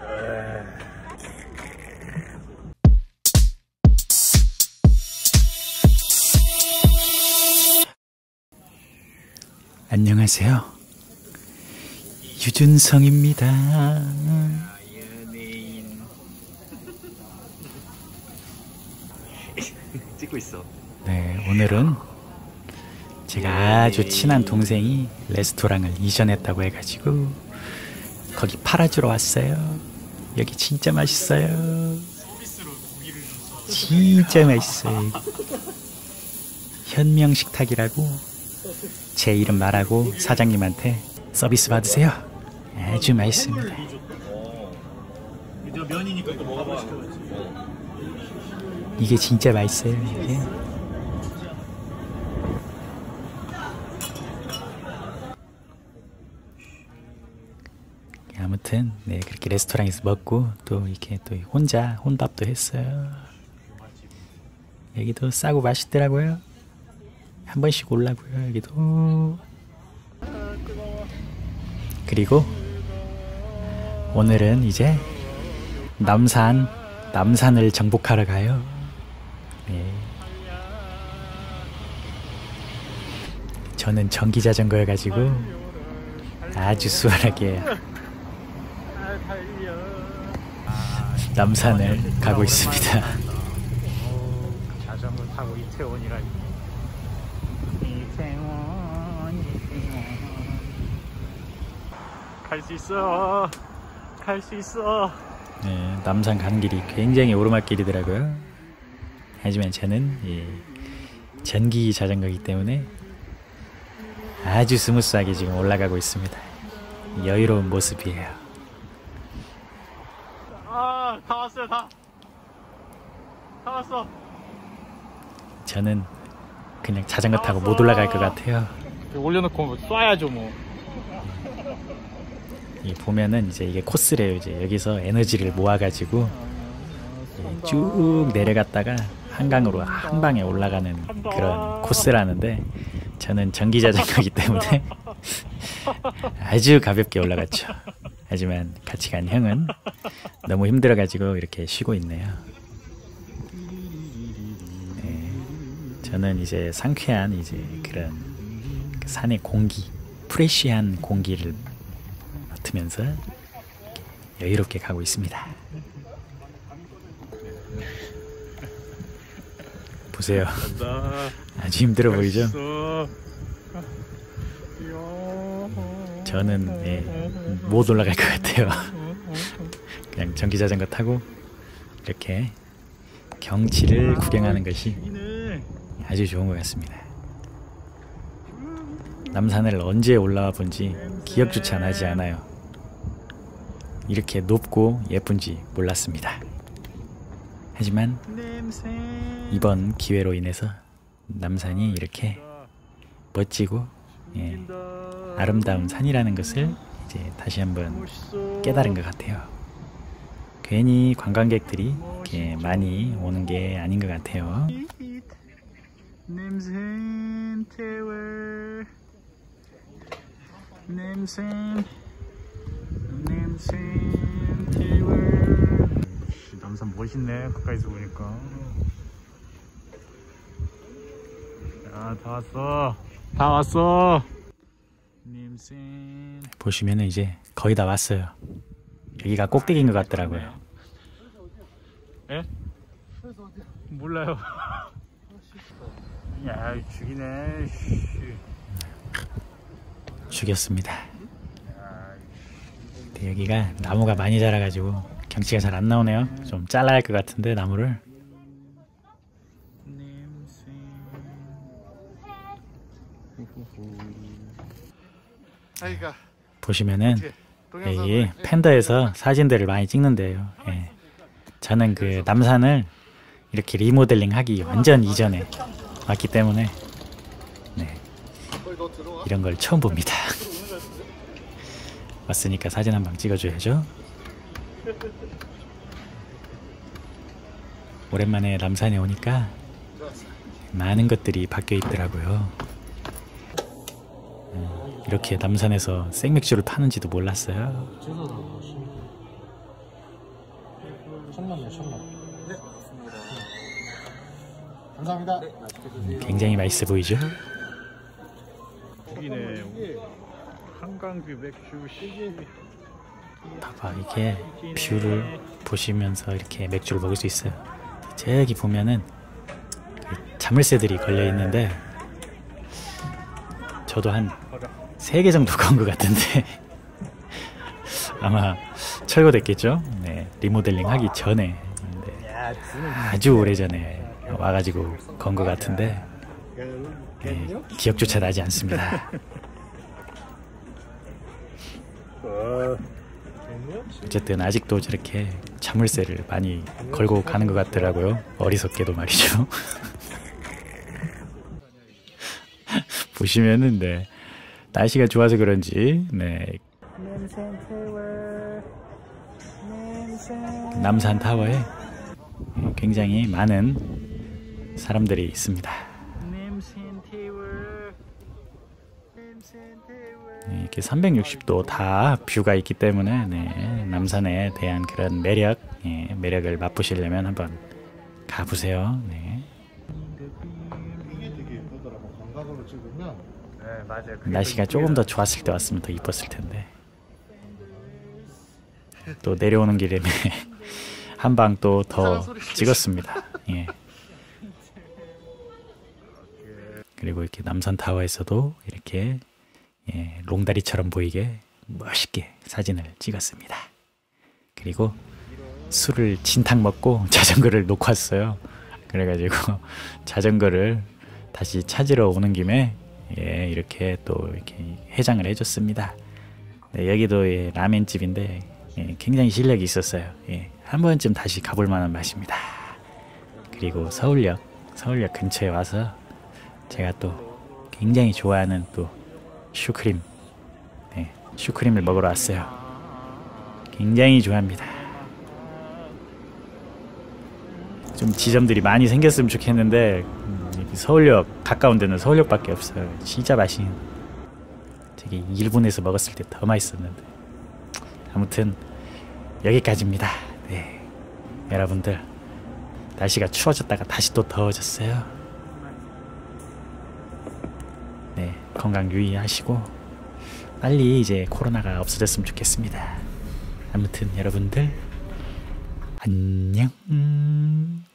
안녕하세요. 유준성입니다. 찍고 있어. 네, 오늘은 제가 아주 친한 동생이 레스토랑을 이전했다고 해가지고 거기 팔아주러 왔어요. 여기 진짜 맛있어요. 진짜 맛있어요. 현명식탁이라고 제 이름 말하고 사장님한테 서비스 받으세요. 아주 맛있습니다. 면이니까 또 뭐가 맛있어? 이게 진짜 맛있어요. 이게. 아무튼 네, 그렇게 레스토랑에서 먹고 또 이렇게 또 혼자 혼밥도 했어요. 여기도 싸고 맛있더라고요. 한 번씩 오려고요. 여기도. 그리고 오늘은 이제 남산을 정복하러 가요. 네. 저는 전기자전거여가지고 아주 수월하게 남산을 가고 있습니다. 자전거 타고 이태원이라니. 이태원. 갈 수 있어. 갈 수 있어. 네, 남산 가는 길이 굉장히 오르막길이더라고요. 하지만 저는 전기 자전거이기 때문에 아주 스무스하게 지금 올라가고 있습니다. 여유로운 모습이에요. 아, 다 왔어요. 다 왔어. 저는 그냥 자전거 타고 못 올라갈 것 같아요. 올려놓고 쏴야죠 뭐. 보면은 이제 이게 코스래요. 이제 여기서 에너지를 모아가지고 쭉 내려갔다가 한강으로 한 방에 올라가는 그런 코스라는데 저는 전기 자전거이기 때문에 아주 가볍게 올라갔죠. 하지만 같이 간 형은 너무 힘들어가지고 이렇게 쉬고 있네요. 네, 저는 이제 상쾌한 이제 그런 산의 공기, 프레쉬한 공기를 맡으면서 여유롭게 가고 있습니다. 보세요. 아주 힘들어 보이죠? 저는 못 올라갈 것 같아요. 그냥 전기자전거 타고 이렇게 경치를 구경하는 것이 아주 좋은 것 같습니다. 남산을 언제 올라와 본지 기억조차 나지 않아요. 이렇게 높고 예쁜지 몰랐습니다. 하지만 이번 기회로 인해서 남산이 이렇게 멋지고 아름다운 산이라는 것을 이제 다시 한번 깨달은 것 같아요. 괜히 관광객들이 이렇게 많이 오는 게 아닌 것 같아요. 남산 멋있네. 가까이서 보니까. 야, 다 왔어. 다 왔어. 보시면은 이제 거의 다 왔어요. 여기가 꼭대기인 것 같더라고요. 에? 몰라요. 야, 죽이네. 죽였습니다. 근데 여기가 나무가 많이 자라가지고 경치가 잘 안 나오네요. 좀 잘라야 할 것 같은데 나무를. 보시면은 이 팬더에서 사진들을 많이 찍는데요. 저는 그 남산을 이렇게 리모델링 하기 완전 이전에 왔기 때문에 이런 걸 처음 봅니다. 왔으니까 사진 한 방 찍어줘야죠. 오랜만에 남산에 오니까 많은 것들이 바뀌어 있더라고요. 이렇게 남산에서 생맥주를 파는지도 몰랐어요. 천만이요, 천만. 네. 감사합니다. 굉장히 맛있어 보이죠? 여기네. 한강뷰 맥주 씨. 봐봐, 이게 뷰를 보시면서 이렇게 맥주를 먹을 수 있어요. 저기 보면은 그 자물쇠들이 걸려 있는데 저도 한 3개 정도 건 것 같은데 아마 철거됐겠죠? 네, 리모델링 하기 전에. 아주 오래전에 와가지고 건 것 같은데 네, 기억조차 나지 않습니다. 어쨌든 아직도 저렇게 자물쇠를 많이 걸고 가는 것 같더라고요. 어리석게도 말이죠. 보시면은 네, 날씨가 좋아서 그런지 네, 남산타워에 굉장히 많은 사람들이 있습니다. 네, 이렇게 360도 다 뷰가 있기 때문에 네, 남산에 대한 그런 매력, 예, 매력을 맛보시려면 한번 가보세요. 네. 이게 되게 예쁘더라고. 광각으로 찍으면. 네, 맞아요. 날씨가 조금 더 좋았을 때 왔으면 더 이뻤을 텐데. 또 내려오는 길에 한 방 또 더 찍었습니다. 예. 그리고 이렇게 남산타워에서도 이렇게 예, 롱다리처럼 보이게 멋있게 사진을 찍었습니다. 그리고 술을 진탕 먹고 자전거를 놓고 왔어요. 그래가지고 자전거를 다시 찾으러 오는 김에 예, 이렇게 또 이렇게 해장을 해줬습니다. 네, 여기도 예, 라멘집인데 예, 굉장히 실력이 있었어요. 예, 한 번쯤 다시 가볼 만한 맛입니다. 그리고 서울역 근처에 와서 제가 또 굉장히 좋아하는 또 슈크림, 네, 슈크림을 먹으러 왔어요. 굉장히 좋아합니다. 좀 지점들이 많이 생겼으면 좋겠는데 서울역 가까운 데는 서울역밖에 없어요. 진짜 맛있는. 저기 일본에서 먹었을 때 더 맛있었는데. 아무튼 여기까지입니다. 네, 여러분들 날씨가 추워졌다가 다시 또 더워졌어요. 네, 건강 유의하시고 빨리 이제 코로나가 없어졌으면 좋겠습니다. 아무튼 여러분들 안녕.